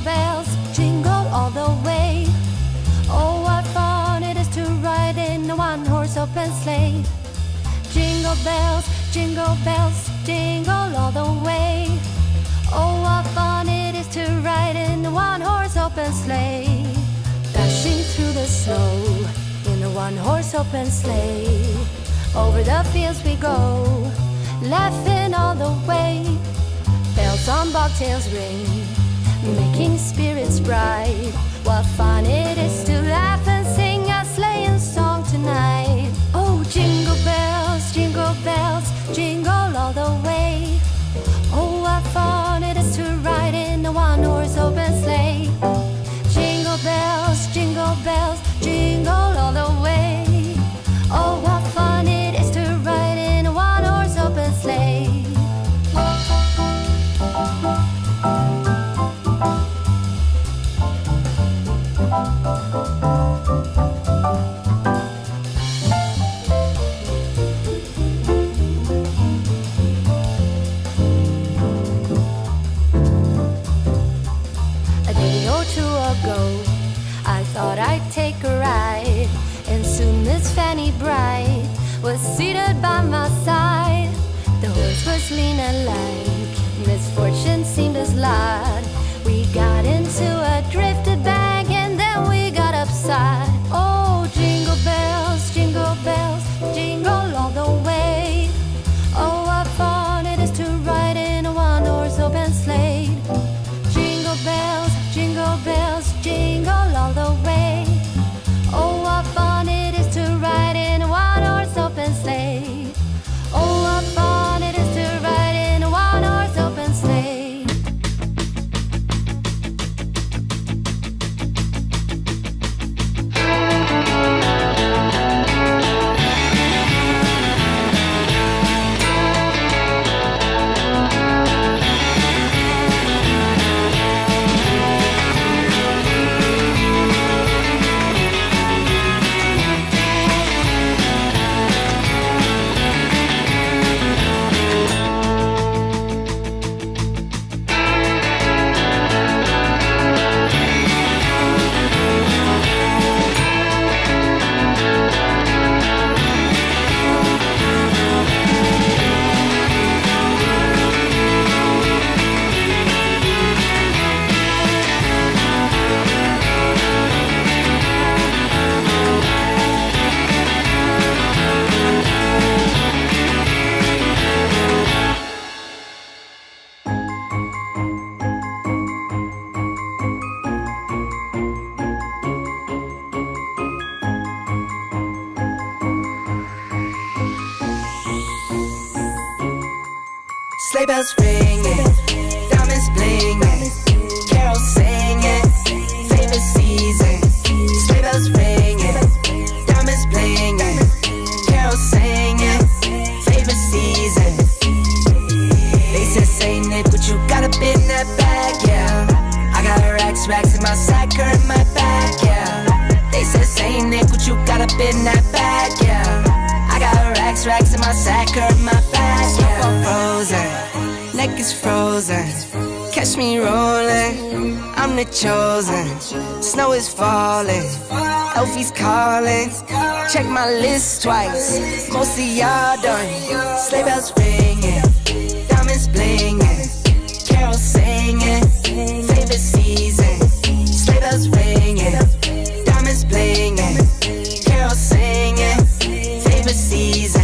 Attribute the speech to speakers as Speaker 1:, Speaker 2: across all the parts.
Speaker 1: bells, jingle all the way. Oh, what fun it is to ride in a one-horse open sleigh. Jingle bells, jingle all the way. Oh, what fun it is to ride in a one-horse open sleigh. Dashing through the snow in a one-horse open sleigh. Over the fields we go, laughing all the way. Bells on bobtails ring, making spirits bright. What fun it is to laugh and sing a sleighing song tonight. Oh, jingle bells, jingle all the way. Oh, what fun it is to ride in a one-horse open sleigh. Jingle bells, jingle all the way. Oh, what fun it is to ride in a one-horse open sleigh. I thought I'd take a ride, and soon Miss Fanny Bright was seated by my side. The horse was lean and lank, misfortune seemed his lot. We got into a drifted bank, and then we got upside. Oh, jingle bells, jingle all the way. Oh, what fun it is to ride in a one-horse open sleigh. Jingle bells, jingle all the way. Oh, what fun it is to ride in a one-horse open sleigh. Oh, what fun it is to ride in a one-horse open sleigh.
Speaker 2: Sleigh bells ringing, diamonds blinging, carols singing, favorite season. Sleigh bells ringing, diamonds blinging, carols singing, favorite season. They said, say Nick, what you got up in that bag, yeah. I got racks in my sack, her in my back, yeah. They said, say Nick, what you got up in that bag, yeah. I got racks in my sack, her in my back, yeah. Frozen, neck is frozen, catch me rolling, I'm the chosen. Snow is falling, Elfie's calling, check my list twice, most of y'all done. Sleigh bells ringing, diamonds blinging, carols singing, favorite season. Sleigh bells ringing, diamonds blinging, carols singing, favorite season.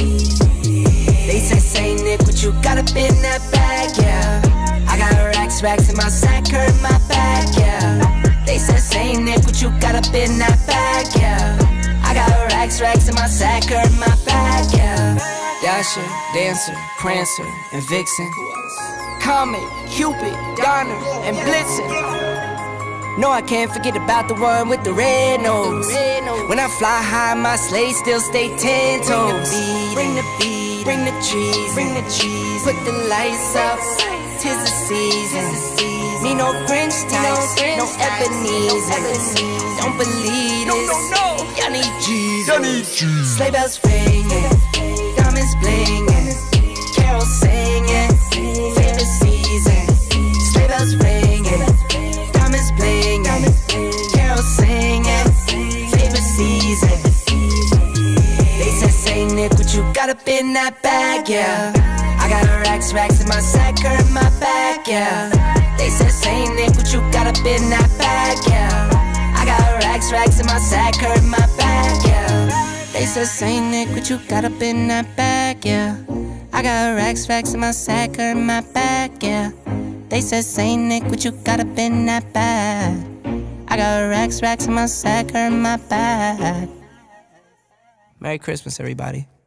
Speaker 2: They say Nick, what you got up in that bag, yeah. I got racks in my sack, her in my back, yeah. They say Nick, what you got up in that bag, yeah. I got racks in my sack, her in my back, yeah. Dasher, Dancer, Prancer, and Vixen, Comet, Cupid, Donner, and Blitzen. No, I can't forget about the one with the red nose. When I fly high, my sleigh still stay 10 toes. Bring the beat, bring the cheese, put the lights up, 'tis the season. Need no Grinch types, no Ebenezer. Don't believe this, y'all need Jesus. Sleigh bells ringing, diamonds blinging, carols singing, favorite season. Sleigh bells ringing, what you got up in that bag, yeah. I got racks in my sack or in my bag, yeah. They said, Saint Nick, what you got up in that bag, yeah. I got racks in my sack or in my bag, yeah. They said, Saint Nick, what you got up in that bag, yeah. I got racks in my sack or in my bag, yeah. They said, Saint Nick, what you got up in that bag. I got racks in my sack or in my bag. Merry Christmas, everybody.